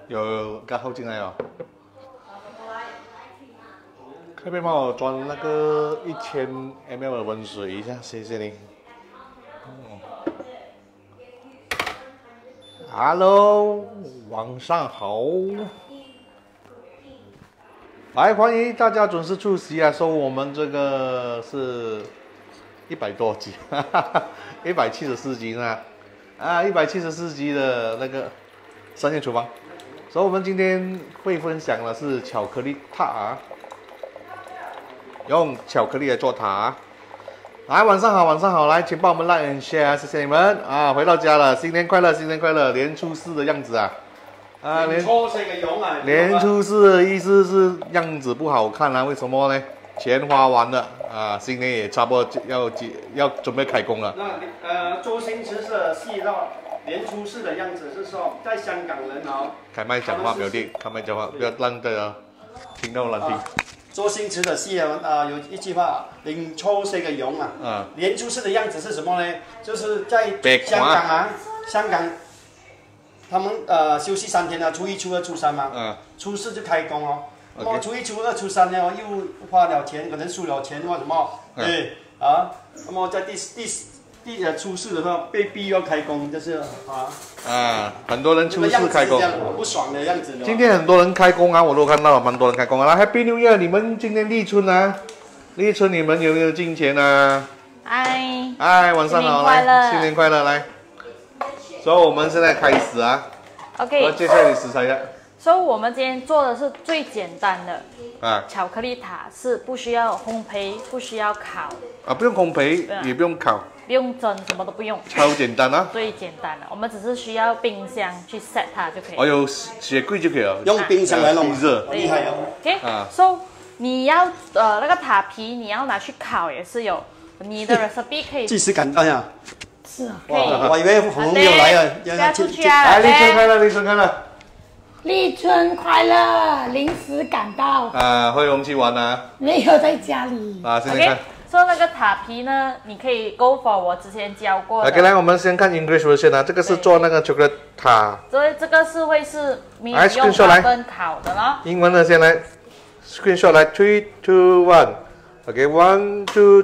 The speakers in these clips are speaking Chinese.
有刚后进来哦。可不可以帮我装那个1000ml 的温水一下，谢谢你。Hello， 晚上好。来，欢迎大家准时出席啊！说我们这个是100多集，174集呢，啊，174集的那个深夜厨房。所以我们今天会分享的是巧克力塔啊，用巧克力来做塔。来，晚上好，晚上好，来，请帮我们 like and share， 谢谢你们啊！回到家了，新年快乐，新年快乐！年初4的样子啊，年初4的意思是样子不好看啊？为什么呢？钱花完了啊，新年也差不多要准备开工了。 那周星驰的戏到年初4的样子是说，在香港人哦， 开麦讲话，表弟，开麦讲话，不要让大家听到难听。 周星驰的戏啊，有一句话，年初4嘅樣啊，年初4的样子是什么呢？就是在香港他们休息3天啊，初1、初2、初3嘛，初4就开工哦。Okay. 初1、初2、初3呢，又花了钱，可能输了钱或什么，对啊，那么在初4的话被逼要开工，就是很多人初4开工， 不爽的样子。 今天很多人开工啊，我都看到了，蛮多人开工啊。来 ，Happy New Year！ 你们今天立春啊？立春你们有没有进钱啊？嗨，晚上好，来，新年快乐，来。所以我们现在开始啊。 OK。 我介绍你食材呀。 所以我们今天做的是最简单的巧克力塔，是不需要烘焙，不需要烤啊，不用烘焙，也不用烤， 不用蒸，什么都不用， 超简单啊！ 最简单的，我们只是需要冰箱去 set 它就可以。 哦，有雪柜就可以了， 用冰箱来弄热， 厉害哦。 OK，so 你要那个塔皮，你要拿去烤也是有，你的 recipe 可以。 即时感哎呀， 是啊， 可以。我以为红牛来了， 不要出去啊！ 来，立春快乐，立春快乐。 立春快乐！临时赶到慧荣去玩啊？ 没有在家里啊。现在看， 所以那个塔皮呢，你可以 go for 我之前教过的。 OK， 来，我们先看 English version 啊，这个是做那个 chocolate 塔。 所以这个是会是没有用oven烤的咯。 英文的先来 ，screenshot 来 ，3, 2, 1，OK， 1, 2,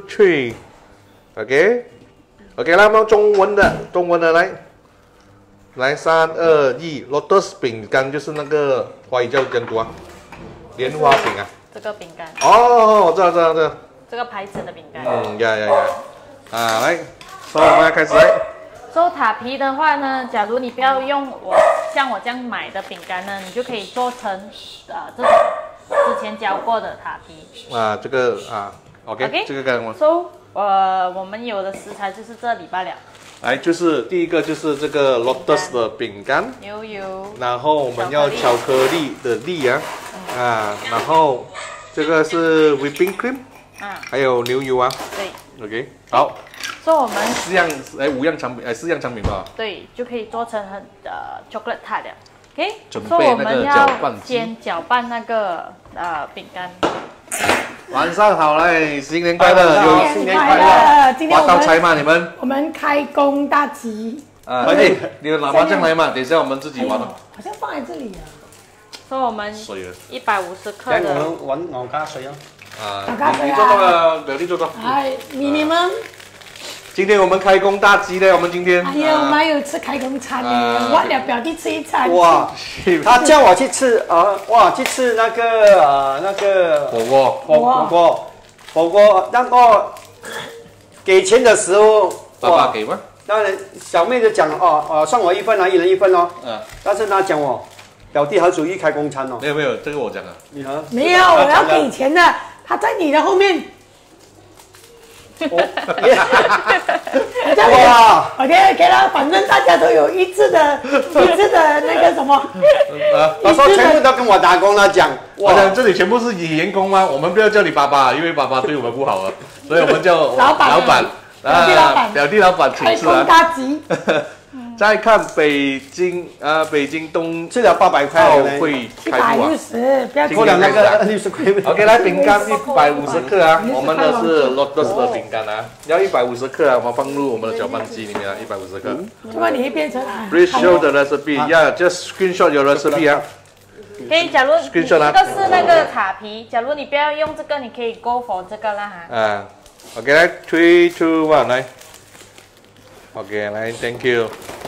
3，OK，OK， 来，我们中文的来。来3、2、1 ，Lotus 饼干就是那个华语叫怎读啊？莲花饼啊。 这个饼干。 哦，我知道。 这个牌子的饼干。 来，所以我们要开始来。 做塔皮的话呢，假如你不要用像我这样买的饼干呢，你就可以做成这种之前教过的塔皮。 这个OK， 这个跟我。 So 我们有的食材就是这里罢了。 来，就是第一个就是这个 Lotus 的饼干，然后我们要巧克力的粒啊，然后这个是 whipping cream，还有牛油啊，对 ，OK， 好， 所以我们 5样产品，4样产品吧， 对，就可以做成chocolate tart 了 ，OK， 准备那个搅拌机， 先搅拌那个饼干。 晚上好嘞，新年快乐！ 新年快乐！今天发到财吗？你们？ 我们开工大吉！ 快点，你有拿麻将来嘛？等一下我们自己玩了。 好像放在这里啊。 所以我们150克的。 我们玩牛加水啊。 牛加水啊！ 你做个表弟做个。 你们。 今天我们开工大吉嘞！我们今天。 哎呀，我们还有吃开工餐呢，忘了表弟吃一餐。 哇，他叫我去吃去吃那个火锅，那个给钱的时候， 爸爸给吗？ 当然小妹就讲算我1份啊，1人1份哦。但是他讲我表弟还属于开工餐哦。 没有，这个我讲的。 没有，我要给钱的，他在你的后面。哇 ，OK 了，反正大家都有一致的那个什么， 他说全部都跟我打工了，讲， 我讲这里全部是员工吗？我们不要叫你爸爸，因为爸爸对我们不好了，所以我们叫老板，表弟老板请吃啊。 开工大吉。 再看北京冬吃了800块奥会开幕啊。 760，不要过了那个60块。 OK， 来饼干150克啊，我们的是 Lotus 的饼干啊，要150克啊，我们放入我们的搅拌机里面啊，150克。 怎么你会变成啊？ Please show the recipe. Yeah, just screenshot your recipe 啊。 可以，假如你这 Screenshot 啊个是那个卡皮，假如你不要用这个，你可以 go for 这个啦哈。 啊，OK， 来3、2、1，来。OK， 来 ，Thank you。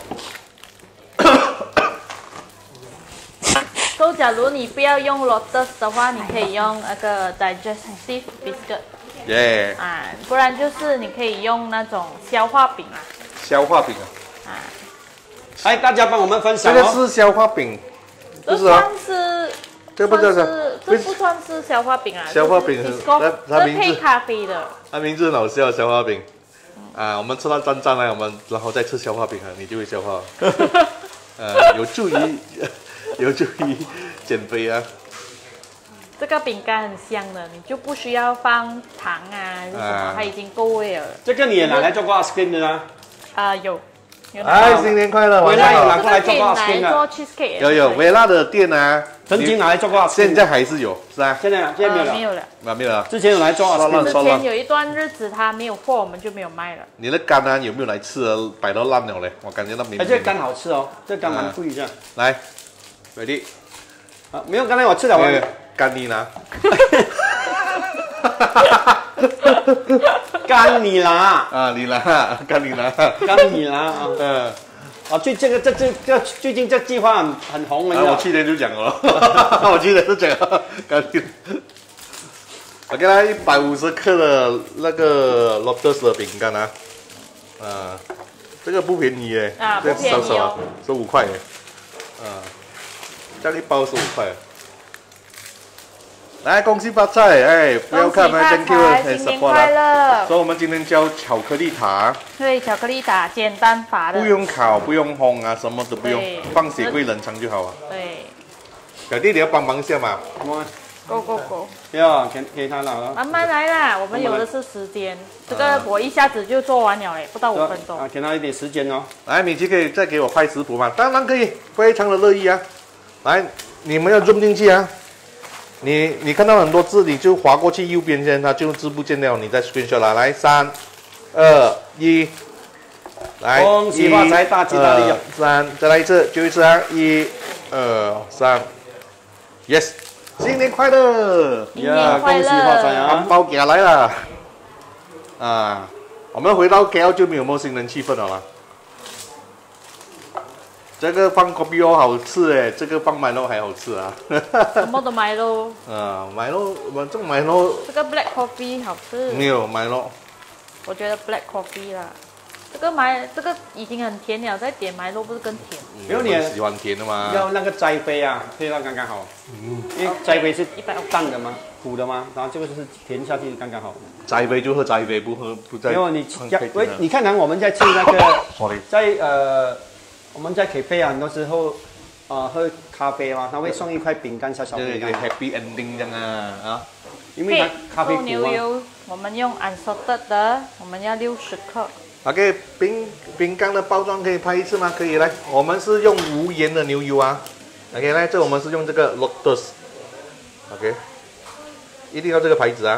So， 假如你不要用 Lotus 的话，你可以用那个 digestive biscuit。 耶。 啊，不然就是你可以用那种消化饼啊。 消化饼啊。 啊。 来，大家帮我们分享这个是消化饼， 这算是。 这不叫这不算是消化饼啊， 消化饼是这配咖啡的。 它名字很好笑，消化饼。啊，我们吃到胀胀了，然后再吃消化饼啊，你就会消化。有助于减肥啊。 这个饼干很香的，你就不需要放糖啊，还是什么，它已经够味了。 这个你也拿来做过 ice cream 的呢？ 有。 哎，新年快乐！ 维拉有拿过来做过 ice cream 的。 有维拉的店啊， 曾经拿来做过 ice cream， 现在还是有，是啊。 现在没有了。 没有了。 没有了。 之前有来做 ice cream， 之前有一段日子它没有货，我们就没有卖了。 你的干啊有没有来吃啊？摆到烂了嘞，我感觉到没。 哎，这干好吃哦，这干蛮贵的。 来 ，ready。 啊，没有，刚才我吃了。 干你拿。 干你拿啊，你拿，干你拿， 干你拿啊！啊，最近这句话很红了。 我去年就讲了，我去年就讲了，干你。我给他150克的那个 Lotus 的饼干啊，这个不便宜耶， 不便宜哦 ，15块耶，这样一包15块。 来，恭喜发财！哎，不要看吗 ？Thank you， 新年快乐！ 所以我们今天教巧克力塔。对， 巧克力塔简单法的， 不用烤，不用烘啊，什么都不用，放雪柜冷藏就好啊。 对。 小弟，你要帮忙一下嘛 ？Go！ 不要，给他拿了。 慢慢来啦，我们有的是时间。这个我一下子就做完了嘞，不到5分钟。 啊，给他一点时间哦。 来，米奇可以再给我拍食谱吗？当然可以，非常的乐意啊。来，你们要 zoom 进去啊。 你看到很多字，你就划过去右边先，它就字不见了，你再 screenshot 啦。来，3、2、1，来， 恭喜发财，大吉大利啊 ！3，再来一次，就一次啊！1、2、3 ，yes， 新年快乐！ 新年快乐！ 恭喜发财啊！ 红包给他来了啊！我们回到 KL 就没有陌生人气氛了啦。 这个放 kopi 好吃哎，这个放麦乐还好吃啊！ 什么的麦乐？ 麦乐，我这麦乐。 这个 black coffee 好吃。 没有麦乐。 我觉得 black coffee 啦，这个已经很甜了，再点麦乐不是更甜？ 没有你喜欢甜的吗？ 要那个斋杯啊，配到刚刚好。因为斋杯是淡的吗？苦的吗？然后这个就是甜下去刚刚好。斋杯就喝斋杯，不喝不再。 没有你喂，你看我们在吃那个在我们在 cafe 啊，很多时候喝咖啡嘛，他会送一块饼干，小饼干。 Happy ending 这样啊！ 因为它咖啡苦牛油，我们用 unsalted 的，我们要60克。 OK， 饼干的包装可以拍一次吗？可以来，我们是用无盐的牛油啊。OK， 来，这我们是用这个 Lotus。OK， 一定要这个牌子啊！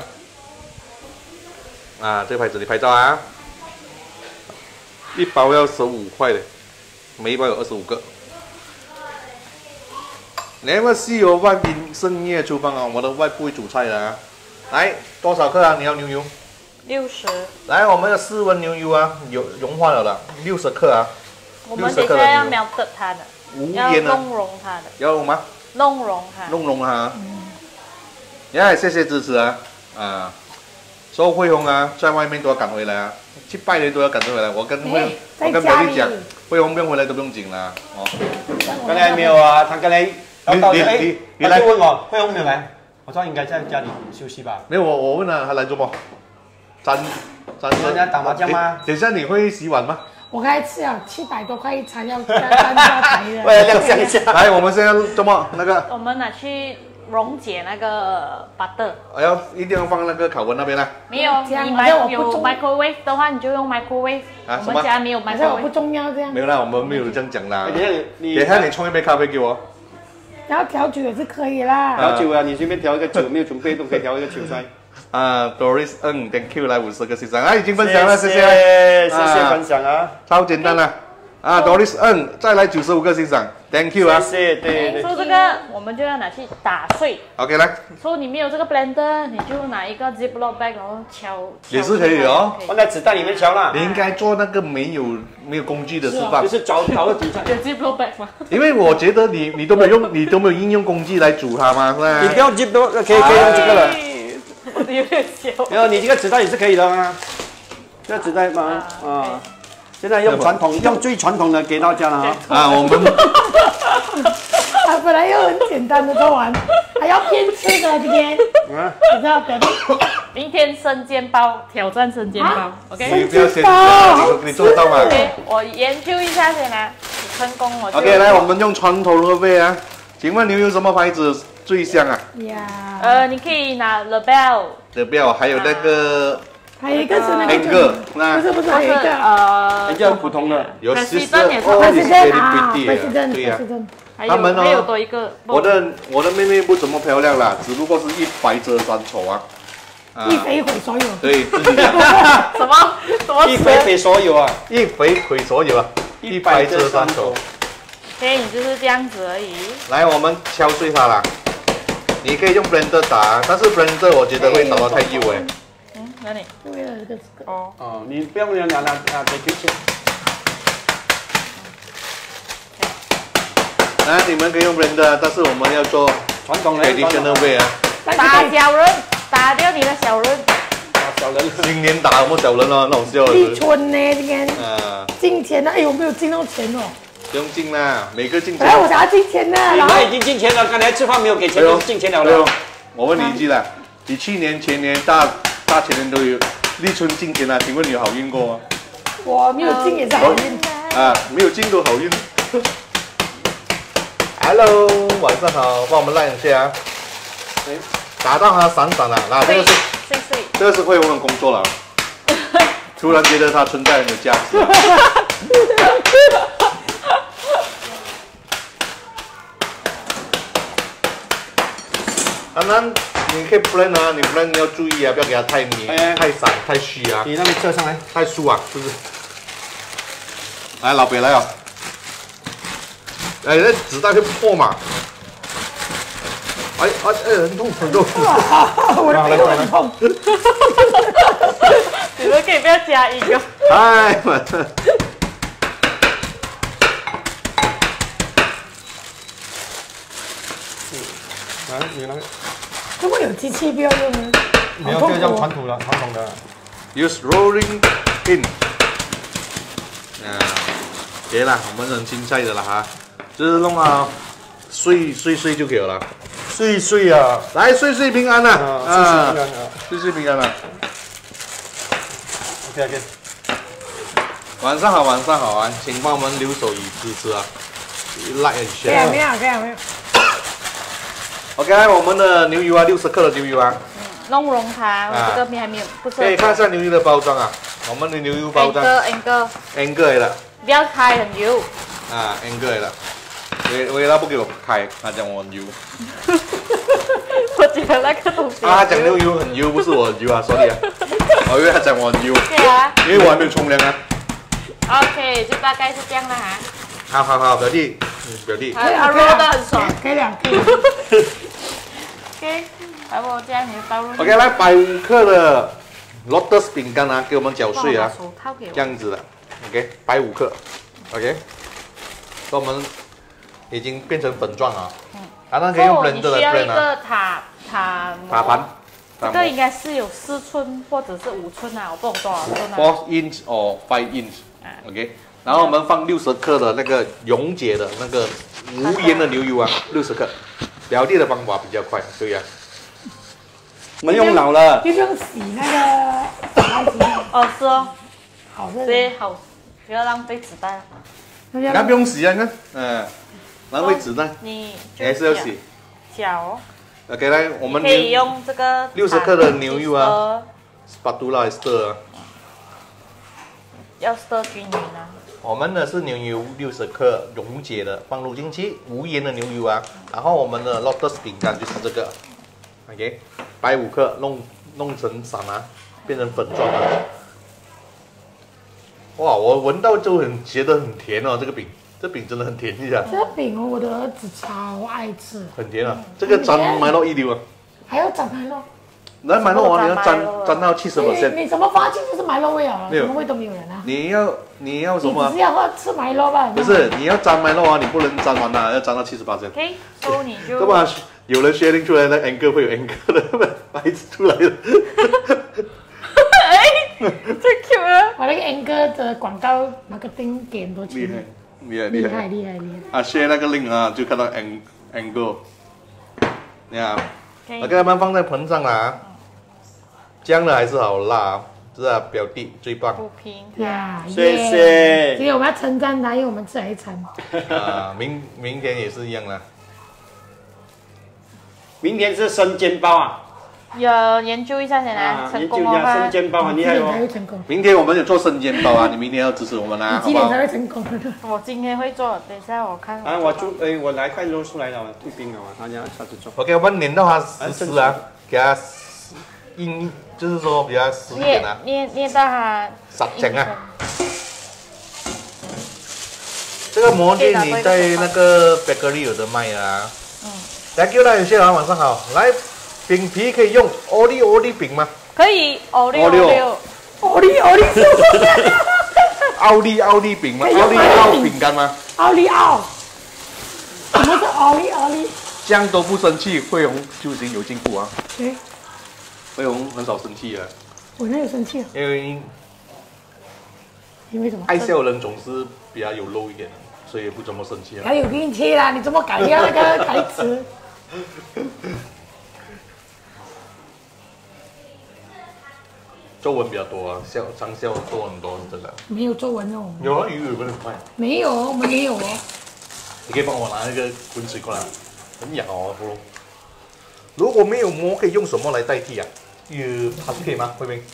这个牌子你拍照啊！一包要15块的。 每一包有25个。Never see your wife in 深夜厨房啊！我的外不会煮菜的啊。来，多少克啊？你要牛油 ？60。 来，我们的室温牛油啊，融化了的，60克啊。 我们等下要melted它的， 要弄融它的。 要融吗？ 弄融它。 弄融它。谢谢支持啊！所有慧红啊，在外面都要赶回来啊，去拜年都要赶回来。我跟表弟讲，慧红不用回来都不用紧啦。 刚才没有啊，他刚才你来问我，慧红没有来，我说应该在家里休息吧。 没有，我问他来做么？ 人家打麻将吗？ 等一下你会洗碗吗？ 我刚才吃了700多块一餐，要3家台的。 为了亮相一下。 来，我们现在做么？那个。 我们拿去溶解那个 butter。 一定要放那个烤温那边啦。 没有，你有 microwave 的话，你就用 microwave。我们家没有 microwave。 不重要这样。 没有啦，我们没有这样讲啦。等一下你冲一杯咖啡给我。 然后调酒也是可以啦。 调酒啊，你随便调一个酒，没有准备都可以调一个酒出来。 Doris Thank you 来50个欣赏，已经分享了，谢谢分享啊， 超简单了。Doris再来95个欣赏 ，Thank you 啊， 谢谢，对。 说这个我们就要拿去打碎。 OK 来。 说你没有这个 blender， 你就拿一个 Ziploc bag 然后敲。 也是可以哦， 放在纸袋里面敲啦。 你应该做那个没有工具的示范， 就是找个纸袋。 有 Ziploc bag 吗？ 因为我觉得你都没有用，你都没有应用工具来煮它吗？是吧？ 你不要 Ziploc， 可以用这个了。 我有点小。 没有，你这个纸袋也是可以的吗？这个纸袋吗？现在用最传统的给大家了我们本来又很简单的做完，还要偏吃的今天。你知道表弟？ 明天生煎包，挑战生煎包。OK。 你不要先，你做得到吗？ OK， 我研究一下先啊，成功我就。 OK， 来，我们用传统烘焙啊。请问牛油什么牌子最香啊？ 你可以拿 Lebel， 还有那个。 还有一个是那个，不是，还有一个比较普通的， 有 President 也是 ，President， 对呀， 他们还有多一个。 我的妹妹不怎么漂亮啦，只不过是一白遮三丑啊， 一肥毁所有。 对，自己讲。 什么？ 一肥毁所有啊， 一肥毁所有啊，一白遮三丑。 OK， 你就是这样子而已。 来，我们敲碎它啦。你可以用 blender 打，但是 blender 我觉得会打到太幼哎。 哪里？ 为了这个你不用拿给去。 来，你们可以用 blender， 但是我们要做传统的 traditional way 啊。 打小人，打掉你的小人。 小人。 今年打什么小人哦？那种笑。 立春呢？今天。进钱了，我没有进到钱哦。 不用进啦，每个进钱。 我想要进钱呢。 你们已经进钱了，刚才吃饭没有给钱，就进钱了了。 我问你一句啦，你去年、前年、大前年都有立春进钱啊？请问你有好运过吗？ 我没有进也是好运。 没有进都好运。Hello， 晚上好，帮我们赖一下啊。打到它闪闪了，那这个是会用工作了。突然觉得它存在很有价值。当然，你可以 blend 啊，你 blend 要注意啊，不要给它太黏、太散、太虚啊。 你那边侧上来， 太酥啊，是不是？来，老北来哦。那纸袋会破嘛？很痛很痛。 我的背很痛。 你们可以不要加一个。 哎，我的。 你那个。 如果有机器不要用呢？ 没有，就用传统的。 Use rolling in。别啦，我们很轻菜的啦哈，就是弄好碎就可以了。 碎啊！ 来，岁平安呐！岁平安呐！ OK。 晚上好啊，请帮我们留守与支持啊 ，like and share。 没有。 OK， 我们的牛油啊，60克的牛油啊。 弄融它，这个边还没有，不是。 可以看一下牛油的包装啊，我们的牛油包装。Anchor 来了。 不要开很油。 Anchor 来了。为他不给我开，他讲我很油。 我觉得那个东西。 他讲牛油很油，不是我很油啊 ，sorry 啊。我以为他讲我很油。 对啊。因为我还没有冲凉啊。 OK， 就大概是这样了哈。 好，表弟。 他揉得很爽。 可以了。 OK， 来我这样你就倒入。 OK， 来150克的 Lotus 饼干啊，给我们搅碎啊，这样子的。OK， 150克。OK， 那我们已经变成粉状啊。当然可以用 blender 来 blend 啊。 你需要一个塔盘。 这个应该是有4寸或者是5寸啊，我不懂多少寸啊。 4 inch or 5 inch。OK， 然后我们放60克的那个溶解的那个无盐的牛油啊，60克。表弟的方法比较快，对呀。 我们用老了。 就不用洗那个小孩子。 哦，是哦。 好热。 对，好，不要浪费纸袋。 你看不用洗啊，你看，浪费纸袋。 你还是要洗。 搅。 OK， 来，我们可以用这个 60克的牛油啊 ，spatula 来 stir 啊。 要 stir 均匀啊。 我们呢是牛油60克溶解的，放入进去，无盐的牛油啊。然后我们的 Lotus 饼干就是这个 ，OK， 摆5克，弄成散啊，变成粉状啊。哇，我闻到就觉得很甜哦，这个饼，这饼真的很甜一下。 这饼哦，我的儿子超爱吃， 很甜啊，这个沾麦乐一流啊。 还要沾麦乐。 来麦乐啊，你要沾到70%。 你怎么发现就是麦乐味啊？什么味都没有人啊？ 你要什么？ 你只是要吃麦乐吧？ 不是，你要沾麦乐啊，你不能沾完它，要沾到70%。 OK， 所以你就。 对吧？有人 sharing 出来的 angle 会有 angle 的白字出来的。 哎，最 Q 啊！ 我那个 angle 的广告那个丁给很多钱。厉害。 啊 ，share 那个 link 啊，就看到 angle。你看，我给他们放在盆上啦。姜的还是好辣，是啊，表弟最棒。 不平呀， 谢谢。 今天我们要称赞他，因为我们吃了一餐。 啊，明天也是一样啦。 明天是生煎包啊。 有研究一下先来，成功研究一下生煎包很厉害哦。 明天我们有做生煎包啊，你明天要支持我们啊， 几点才会成功？ 我今天会做，等一下我看。 啊，我来快弄出来了，退冰了，大家下次做。 OK， 我们粘到它湿啊，给它硬，就是说比较湿一点啊。 捏到它。 实整啊。这个模具你在那个 bakery 有的卖啊。来，给我来一些啊，晚上好，来。饼皮可以用奥利饼吗？ 可以，奥利饼吗？奥利饼干吗？ 奥利奥，什么是奥利？ 这样都不生气，慧荣就已经有进步啊。 对， 慧荣很少生气啊。 我哪有生气啊？因为什么？ 爱笑人总是比较有肉一点，所以不怎么生气啊。 他有运气啦，你怎么改掉那个台词？ 皱纹比较多啊，上笑皱纹很多是真的。 没有皱纹哦。 有啊，鱼有没有很快？ 没有，我们没有哦。 你可以帮我拿那个滚水过来，很痒哦，喉咙。如果没有膜，可以用什么来代替啊？还是可以吗？慧明？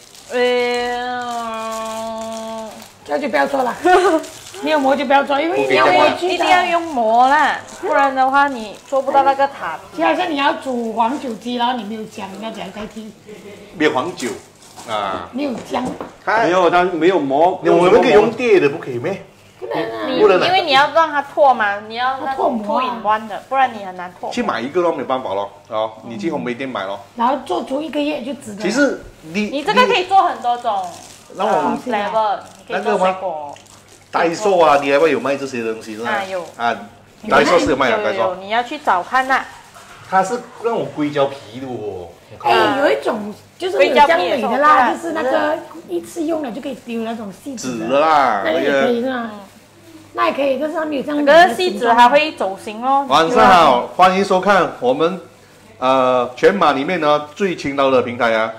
这就不要做了。没有膜就不要做，因为你要一定要用膜啦，不然的话你做不到那个塔。 就好像你要煮黄酒鸡，然后你没有姜，你要怎样代替？ 没有黄酒。啊， 没有姜， 没有，它没有膜。 我们可以用碟的，不可以咩？ 不能啊， 因为你要让它脱嘛，你要那种脱引弯的，不然你很难脱。 去买一个咯，没办法咯，哦，你去烘焙店买咯。 然后做足1个月就值得。 其实你这个可以做很多种， 那我 flavor， 可以做水果。 代售啊，你还会有卖这些东西是吧？ 啊有啊，代售是有卖的，代售。 你要去找看呐。 它是那种硅胶皮的哦。 哎，有一种就是有姜美的啦，就是那个一次用了就可以丢那种细纸的啦， 那也可以是吧？那也可以，但是它没有这样。 可是细纸还会走形哦。 晚上好，欢迎收看我们全马里面呢最勤劳的平台啊。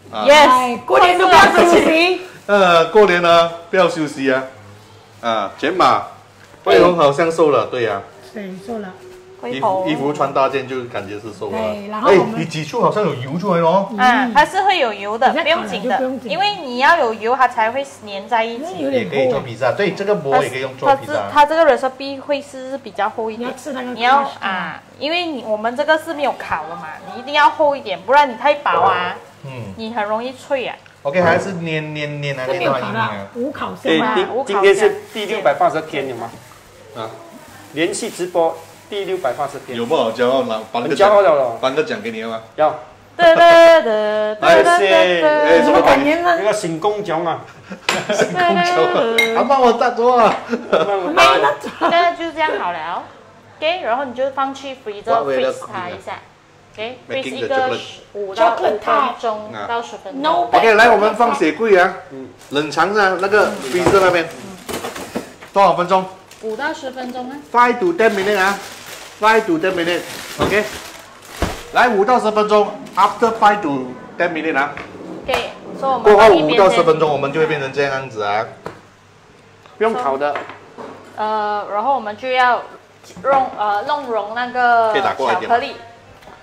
Yes， 过年都不要休息。 过年呢不要休息啊。全马，慧荣好像瘦了，对呀。 对，瘦了。 衣服穿大件就感觉是瘦了。 对，然后你挤出好像有油出来哦。 它是会有油的，不用紧的，因为你要有油，它才会粘在一起。 也可以做披萨，对，这个膜也可以用做披萨。 它这个 recipe 会是比较厚一点。 你要吃那个？ 你要因为我们这个是没有烤的嘛，你一定要厚一点，不然你太薄啊，你很容易脆啊。 OK， 还是捏啊， 这没有烤的，无烤箱嘛。 今天是第680天有吗？连续直播。第680天有不好骄傲吗？ 很骄傲了， 颁个奖给你了吗？ 要。 谢谢。 什么感言呢？ 那个醒工奖啊， 醒工奖，他帮我大桌啊。 这个就这样好了 ，OK， 然后你就放去 freezer freeze 它一下 ，OK，freeze 一个5到5分钟到10分钟。 OK， 来我们放雪柜啊，冷藏啊，那个 freezer 那边，多少分钟 ？5到10分钟啊。 5 to 10 minutes 啊。5 to 10 minutes，OK， 来5到10分钟 ，after 5 to 10 minutes 啊。 OK， 过后5到10分钟，我们就会变成这样子啊。 不用烤的。 然后我们就要弄融那个巧克力。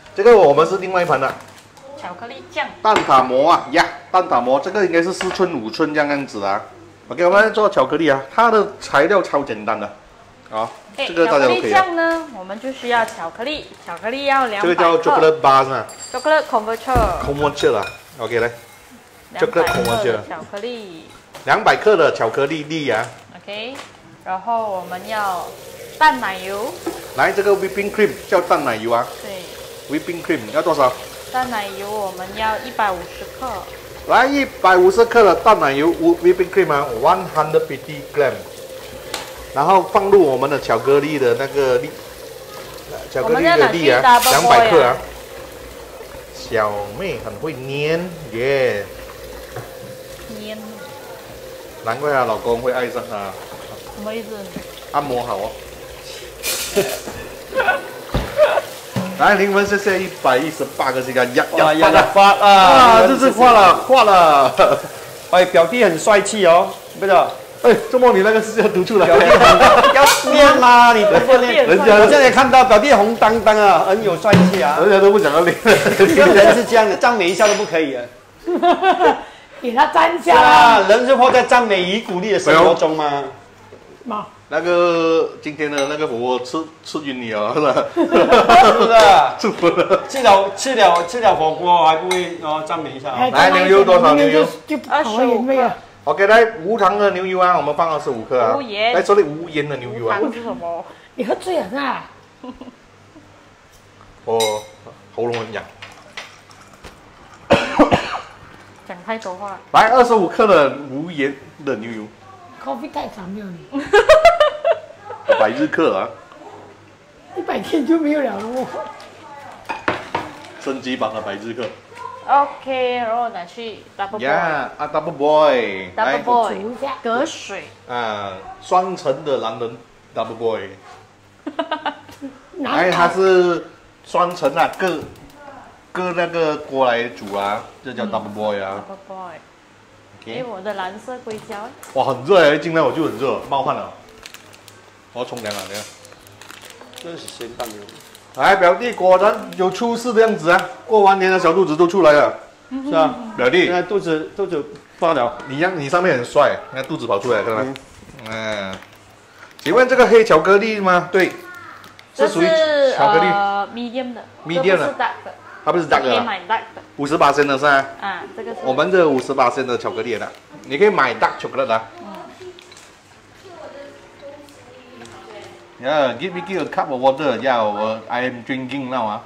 这个我们是另外一盘的。 巧克力酱。 蛋挞膜啊呀，蛋挞膜这个应该是4寸5寸这样子啊。OK， 我们做巧克力啊，它的材料超简单的。好，这个大家都可以。 巧克力酱呢，我们就需要巧克力，巧克力要200克。 这个叫 chocolate bar 是吧 ？chocolate converter。 啊 ，OK 来。chocolate converter。 巧克力。 200克的巧克力粒啊。 OK， 然后我们要淡奶油。 来，这个 whipping cream 叫淡奶油啊。 对。 whipping cream 要多少？ 淡奶油我们要150克。 来，150克的淡奶油 whipping cream 啊，150 gram。然后放入我们的巧克力的那个粒，巧克力的粒啊，200克啊。小妹很会捏耶， 捏。 难怪她老公会爱上她。 什么意思？ 按摩好哦。来，灵魂谢谢118个这个呀， 发啊， 这是画了。 哎，表弟很帅气哦，不是？ 哎，周末你那个是要读出来， 表弟要练吗？你不练，人家现在看到表弟红当当啊，很有帅气啊， 人家都不想要练。 人是这样的，赞美一下都不可以啊。 给他赞一下啊，人是活在赞美与鼓励的生活中吗？ 妈， 那个今天的那个火锅吃晕你了，是吧？ 是不是？ 祝福了。 吃了火锅还不会赞美一下？ 来，牛油多少？牛油就25克。 OK， 来无糖的牛油啊，我们放25克啊。 无盐。 来，这里无盐的牛油啊。 无糖是什么？ 你喝醉了是吧？ 我喉咙很痒。 讲太多话。 来，25克的无盐的牛油。 Coffee 太长没有你。 100日克啊。 100天就没有了哦。 升级版的100日克。 OK， 然后拿去 double boil。 呀，啊 double boil。 double boil， 隔水。 啊，双层的男人 double boil。哎，它是双层啊，各那个锅来煮啊，这叫 double boil 啊。 double boil。哎，我的蓝色硅胶。 哇，很热哎！进来我就很热，冒汗了。我要冲凉了，你看。 这是咸蛋牛。 哎，表弟果然有出事的样子啊！过完年的小肚子都出来了，是吧？表弟， 现在肚子发了。 你上面很帅，你看肚子跑出来，看到没？嗯。请问这个黑巧克力吗？对， 是属于巧克力。 medium 的。 medium 的。它不是 dark 的。 可以买 dark 的。 50%的是吧？ 啊，这个是。 我们这50%的巧克力的，你可以买 dark chocolate 的。Yeah, give me a cup of water. Yeah, I am drinking now.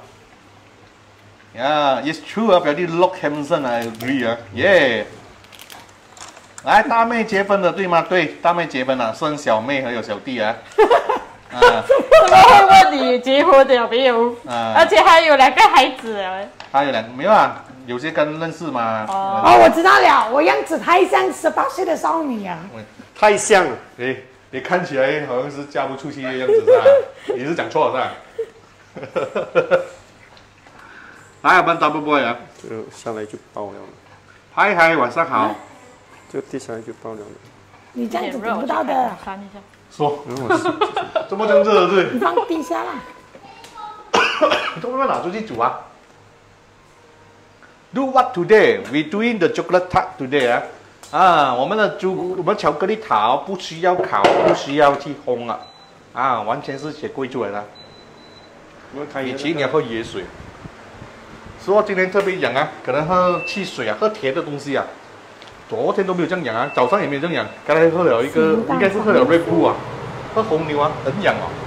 Yeah, it's true. 表弟 look handsome. I agree. Yeah. 来，大妹结婚了，对吗？对，大妹结婚了，生小妹还有小弟啊。 怎么会问你结婚了没有？而且还有2个孩子了。 还有没有啊？有些刚认识嘛。 哦，我知道了，我样子太像18岁的少女啊。 太像了。 你看起来好像是嫁不出去的样子是吧？你是讲错了是吧？来，我们 double boy 啊， 就下来就爆了。 嗨，晚上好。 就地下来就爆了。 你这样子得不到的。 说，怎么这样热对？ 你放地下啦。 都慢慢拿出去煮啊。Do what today? We doing the chocolate tart today 啊。我们巧克力塔不需要烤，不需要去烘啊，完全是写贵出来的。以前你要喝野水，说今天特别痒啊，可能喝汽水啊，喝甜的东西啊。昨天都没有这样痒啊，早上也没有这样痒，刚才喝了一个，应该是喝了Red Bull啊，喝红牛啊，很痒哦。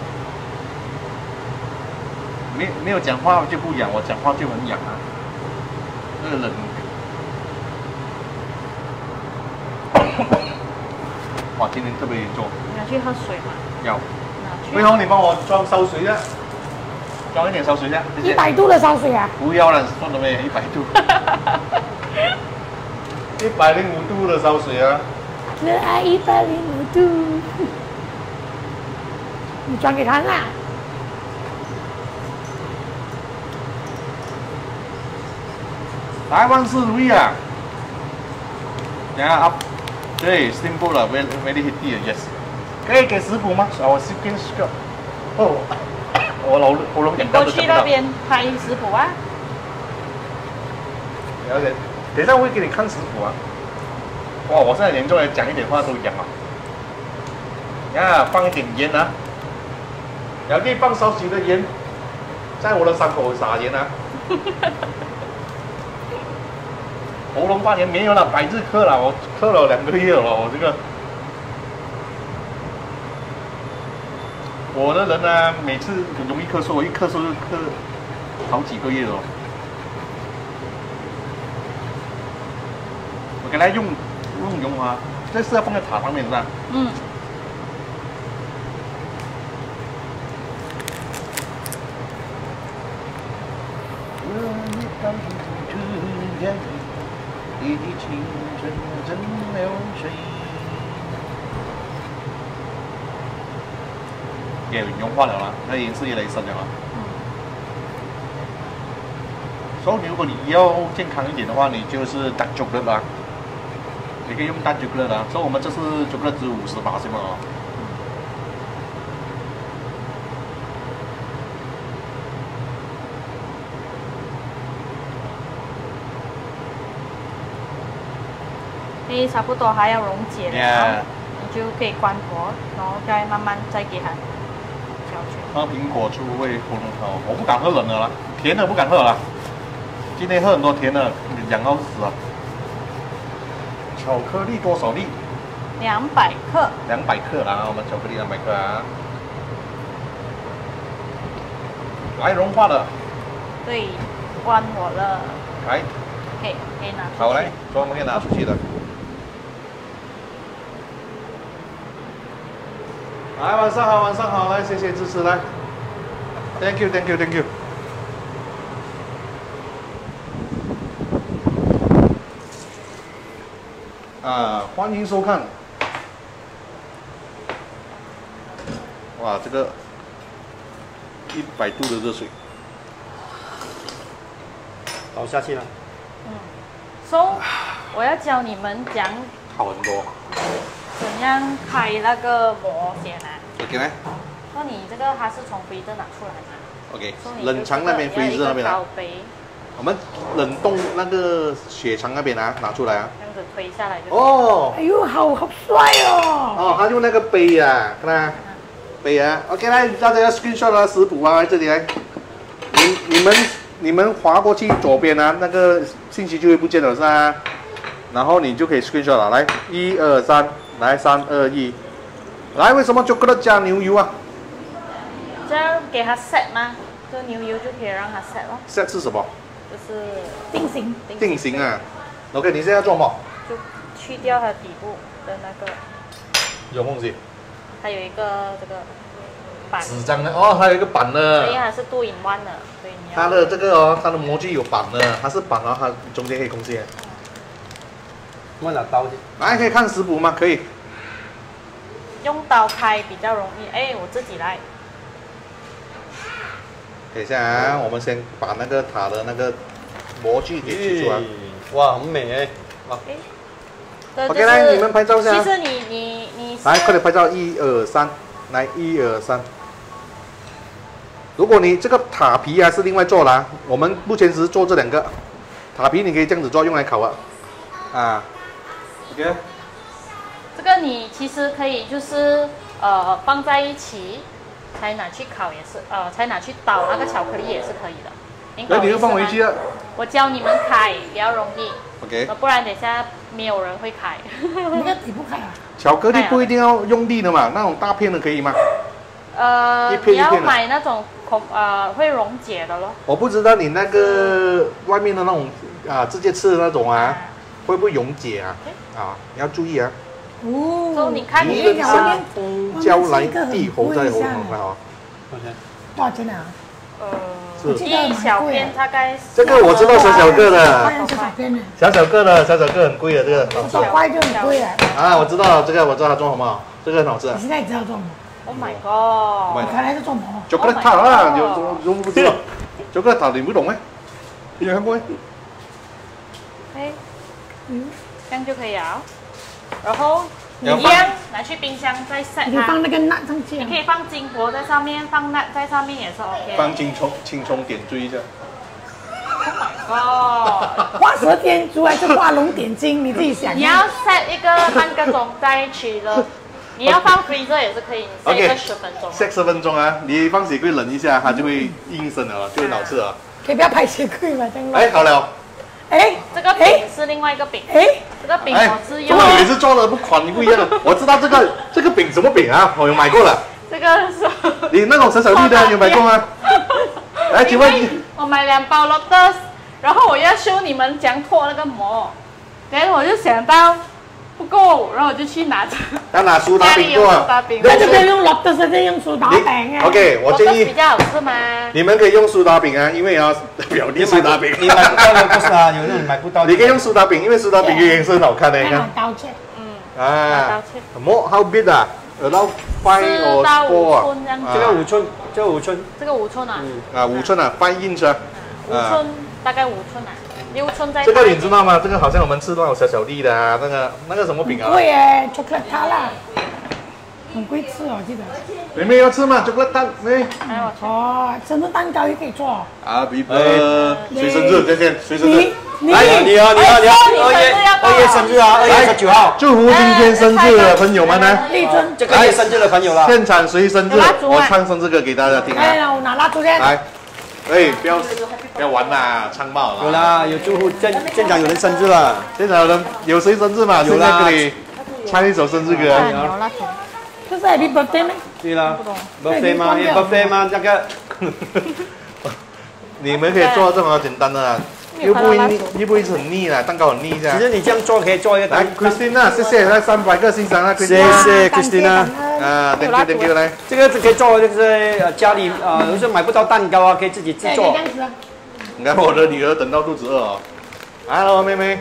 没有讲话就不痒，我讲话就很痒啊，那个冷。哇，今天特别严重。 拿去喝水嘛。 要。魏红，你帮我装烧水啊，装一点烧水啊。 100度的烧水啊？ 不要了，算了呗，100度。105度的烧水啊。 热爱105度。你装给他啦。 来，万事如意啊！等下up。对 ，simple 了 ，very heaty，yes。可以给食谱吗？我是跟 scope。哦我喉咙痒到都讲不到。 过去那边拍食谱啊。 了解，等一下我会给你看食谱啊。哇，我现在严重来讲一点话都痒啊。啊，放一点盐啊，然后可以放少许的盐，在我的伤口撒盐啊。喉咙发炎没有了，百日咳了，我咳了2个月了，我这个。我的人呢，每次很容易咳嗽，我一咳嗽就咳好几个月了。我给它用油啊，这是要放在塔上面是吧？ 嗯。 你的青春正流水。也融化了啦，那颜色越来越深了啦。所以如果你要健康一点的话，你就是 dark chocolate 啦，你可以用 dark chocolate 啦。所以我们这是 chocolate 只50%嘛哦。 诶，差不多还要溶解了，你就可以关火，然后再慢慢再给它搅均。 喝苹果醋味喉咙好，我不敢喝冷的啦，甜的不敢喝了。今天喝很多甜的，痒到死啊！巧克力多少粒 ？200克。 200克啦，我们巧克力200克啊。来融化了。 对，关火了。 来。 可以拿出去。 好来，我们可以拿出去的。来，晚上好，晚上好，来，谢谢支持，来 ，Thank you，Thank you，Thank you。欢迎收看。哇，这个100度的热水， 倒下去了。 So， 我要教你们讲好很多。 怎样开那个膜先啊 ？OK 呢？ 说你这个它是从freezer拿出来嘛 ？OK， 冷藏那边freezer那边啊。我们冷冻那个血肠那边啊，拿出来啊。 这样子推下来就。 哦。哎呦，好帅哦！ 哦，他用那个杯啊，看到杯啊。OK， 来，大家要 screenshot 的食谱啊，这里来。你们滑过去左边啊，那个信息就会不见了是吧？然后你就可以 screenshot 了，来，1、2、3，来3、2、1，来，为什么 chocolate 加牛油啊？ 这样给它 set 吗？这牛油就可以让它 set 咯。 set 是什么？ 就是定型。 定型啊。OK， 你现在要做什么？ 就去掉它底部的那个。 有东西。 还有一个这个板。 纸张的哦，还有一个板的。 所以它是2 in 1的，所以你要。 它的这个哦，它的模具有板的，它是板，然后它中间可以空间。 我拿刀去。 来，可以看食谱吗？可以。 用刀开比较容易。哎，我自己来。 等一下啊，我们先把那个塔的那个模具给取出来。 哇，很美哎！ 哇。OK， 来，你们拍照下。 其实你。 来，快点拍照，1、2、3，来1、2、3。如果你这个塔皮啊是另外做啦，我们目前只是做这2个。塔皮你可以这样子做，用来烤啊。啊。OK。 这个你其实可以就是放在一起，才拿去烤也是，才拿去捣那个巧克力也是可以的。 那你就放回去了。 我教你们开比较容易。 OK。 不然等一下没有人会开。 那个你不开啊？ 巧克力不一定要用力的嘛，那种大片的可以吗？ 你要买那种会溶解的咯。 我不知道你那个外面的那种直接吃的那种啊，会不会溶解啊？你要注意啊。 哦。 所以你看你交来地猴在喉咙啊。 多少钱啊？ 一小片大概。 这个我知道小小个的。小小个的，小小个很贵的这个。 100块就很贵了。 我知道这个，我知道它做什么，这个很好吃。 你现在知道做什么 ？Oh my god！ 你看来是做什么？ 巧克力塔啊，有不知道？巧克力塔你不懂哎？你有看过哎？ 这样就可以了。然后你一样拿拿去冰箱再 set 你可以放那个 nut 上去。 你可以放金箔在上面，放 nut 在上面也是 OK。 放青葱点缀一下。 哦， 画蛇添足还是画龙点睛，你自己想。 你要 set 一个半个钟在一起了。你要放 freezer 也是可以，你 set 一个10分钟。 set 10分钟啊，你放雪柜冷一下，它就会硬身了，就很好吃了。 可以不要拍雪柜吗？这样。 哎，好了。 哎，这个饼是另外一个饼。哎，这个饼我是用。 你每次做的款不一样的，我知道这个饼什么饼啊？我有买过了。 这个是。 你那种小小粒的有买过吗？来，请问你。 我买2包 Lotus， 然后我要修你们讲脱那个膜，然后我就想到。不够，然后我就去拿。 要拿苏打饼做。 那就不要用 Lotus， 再用苏打饼啊。 OK， 我建议比较好吃吗？ 你们可以用苏打饼啊，因为要表弟苏打饼。 你买不到的不是啊，有人买不到。 你可以用苏打饼，因为苏打饼颜色很好看的，你看。 刀切。 啊。How big 啊？Around 5 or 4啊？ 这个5寸，这个5寸。 这个5寸啊 ？5寸啊，5 inch 啊。 5寸，大概5寸啊。6寸在。 这个你知道吗？这个好像我们吃那种小小粒的啊，那个什么饼啊？ 贵耶 ，chocolate 塔啦，很贵吃哦，我记得。 妹妹要吃吗 ？chocolate 塔，妹。 哦，生日蛋糕也可以做。 啊，比谁生日？谁生日？ 你2月生日啊，2月19号。 祝福今天生日的朋友们呢！ 立春， 这个月生日的朋友啦。 现场谁生日？我唱生日歌给大家听啊！ 来，我拿蜡烛先。 来。哎，不要玩啦，唱爆了。 有啦，有祝福现场有人生日了， 现场有谁生日嘛？有啦，给你唱一首生日歌。 有蜡烛。 这是 Happy Birthday 吗？ 对啦 ，Birthday 吗 ？Birthday 吗？这个。 你们可以做这么简单的啦，又不会很腻啦，蛋糕很腻一下。 其实你这样做可以做一个。 来 ，Christina， 谢谢，来300个欣赏啊 ，Christina。谢谢 Christina。 啊 ，thank you， 来。 这个可以做，就是家里有时候买不到蛋糕啊，可以自己制作。 你看我的女儿等到肚子饿哦。Hello， 妹妹。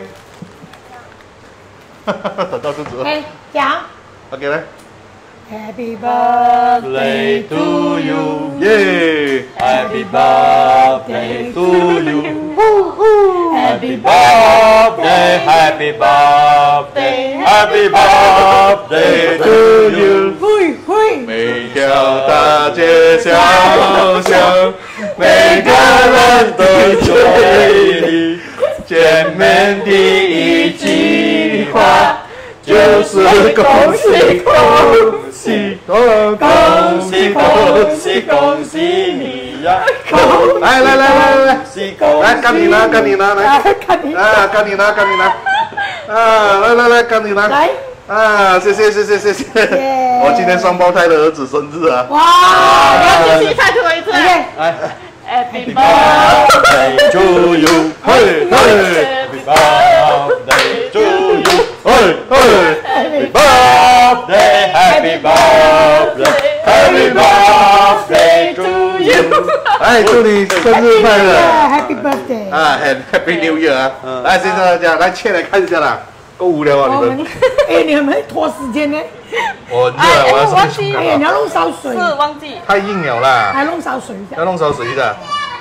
等到肚子饿。 哎，讲。 OK， 来。 Happy birthday to you， 耶 ！Happy birthday to you，Happy birthday，Happy birthday，Happy birthday to you。 每条大街小巷，每个人都对你见面第一句话就是恭喜恭喜恭喜恭喜恭喜你呀！来，来，该你拿，来，该你拿，来，该你拿。 来。 啊，谢谢！我今天双胞胎的儿子生日啊！ 哇！ 你要继续唱最后一次。 来 ，Happy birthday to you， Happy birthday to you， Happy birthday，Happy birthday，Happy birthday to you。 哎，祝你生日快乐 ！Happy birthday！ 啊，很 Happy New Year 啊！来，现在大家来切来看一下啦。够无聊啊！你们， 哎，你们拖时间呢？ 我热，我要上去冲哎呀，你要弄烧水， 是忘记太硬了啦， 还弄烧水的， 要弄烧水的。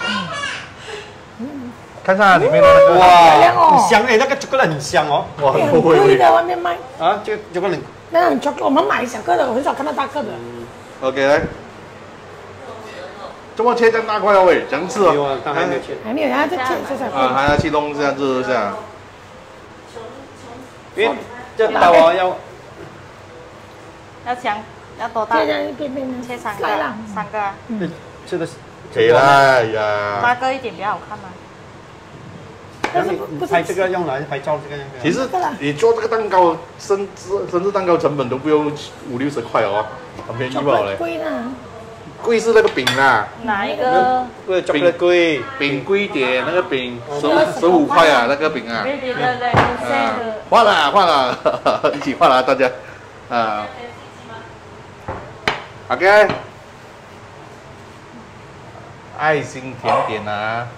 看看里面的那个， 哇，很香哎，那个巧克力很香哦， 哇， 很贵的，外面卖啊，这个巧克力， 那种巧克力我们买小个的，我很少看到大个的。 OK， 来，这么切这样大块哦喂，这样吃哦？ 没有啊，还没有切， 还没有，然后再切啊，还要去弄这样热一下。 因为这刀啊要强，要多大？ 切成一片片的， 切3个，3个啊。 吃的可以啦呀。 大个一点比较好看吗？ 但是不是拍这个用来拍照这个。 其实你做这个蛋糕，生日蛋糕成本都不用50-60块哦，很便宜吧嘞。 贵呢。 贵是那个饼啦。 哪一个？ 饼贵， 饼贵一点，那个饼15块啊，那个饼啊。 对， 换了，一起换了大家，啊 ，OK， 爱心甜点啊，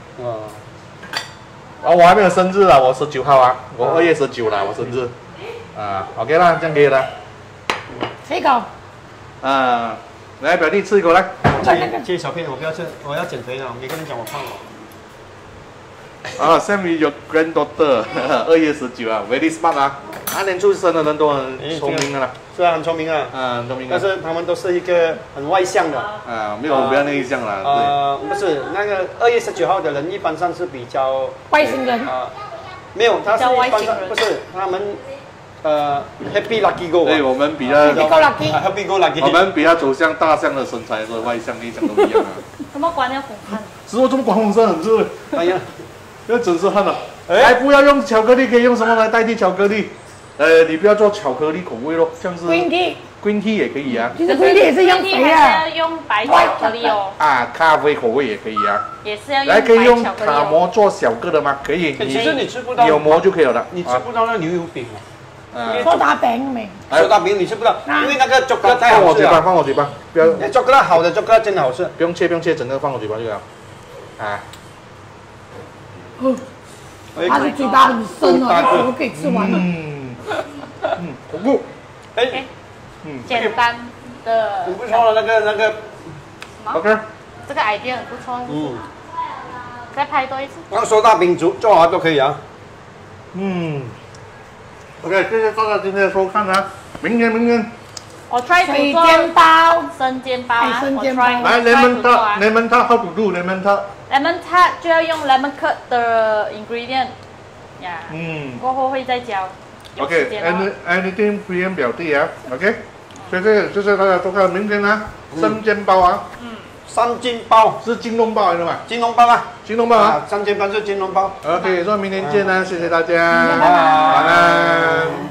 我还没有生日啊，我19号啊，我2月19啦，我生日，啊 ，OK 啦，这样可以了， 吃一口， 啊，来表弟吃一口来， 切小片，我不要吃，我要减肥了，每个人讲我胖了。 啊 ，Same with your granddaughter， 2月19啊 ，very smart 啊。 年出生的人都很聪明的啦。 是啊，很聪明啊。 很聪明。 但是他们都是一个很外向的。 没有比较内向啦。 不是那个2月19号的人，一般上是比较外星人。 没有，他是一般上不是他们。Happy Lucky Go， 对我们比较 Happy Go Lucky， 我们比较走向大象的身材，所以外向内向都一样啊。 怎么关要风扇？ 师傅这么关风扇很热。哎呀，要真是汗了。哎，不要用巧克力，可以用什么来代替巧克力？你不要做巧克力口味咯，像是 Green Tea 也可以啊。 其实 Green Tea 也是用肥的。 要用白巧克力哦。 咖啡口味也可以啊。 也是要用来，可以用卡膜做小个的吗？可以。 其实你吃不到， 有膜就可以了。 你吃不到那牛油饼啊。 做大饼没？ 做大饼你吃不到，因为那个巧克力太好吃了。 放我嘴巴，不要。 巧克力好的巧克力真的好吃。 不用切，整个放我嘴巴就好。 他的嘴巴很深哦，我可以吃完了。 好不？ 简单的。 很不错的那个。 OK。 这个 idea 很不错。再拍多一次。 要收大饼做好都可以啊。 OK， 谢谢大家今天的收看啊！明天我 try 水煎包、 生煎包啊， 生煎包。 来 lemon tart how to do lemon tart？ lemon tart 就要用 lemon curd 的 ingredient， 呀，过后会再教。 OK，anything PM 表弟啊 ，OK， 谢谢大家收看，明天啊，生煎包啊。 三煎包是金龙包来的嘛？ 金龙包啊， 金龙包啊， 三煎包是金龙包。 OK，说明天见啦，谢谢大家，晚安。